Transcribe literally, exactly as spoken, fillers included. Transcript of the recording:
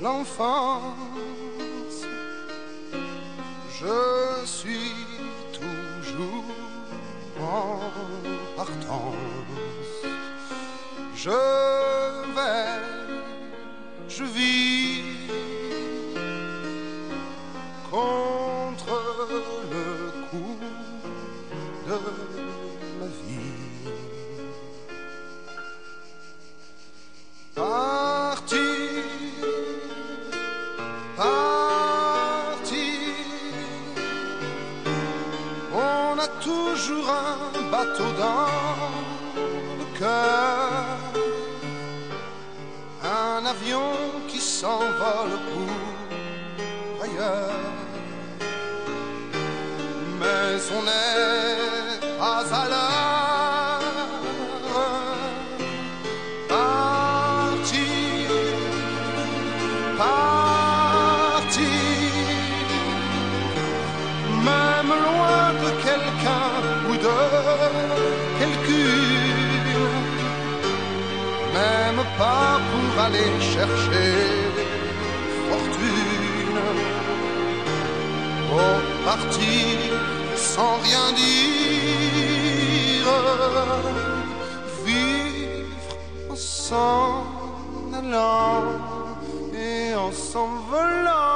l'enfance. Je suis toujours en partance. Je vais, je vis contre le coup de ma vie. Partir, partir, on a toujours un bateau dans le cœur, un avion qui s'envole pour ailleurs, mais on n'est pas à l'heure. Partir, partir, même loin de quelqu'un ou de quelqu'une, même pas pour aller chercher fortune. Oh, partir sans rien dire, vivre en s'en allant et en s'envolant.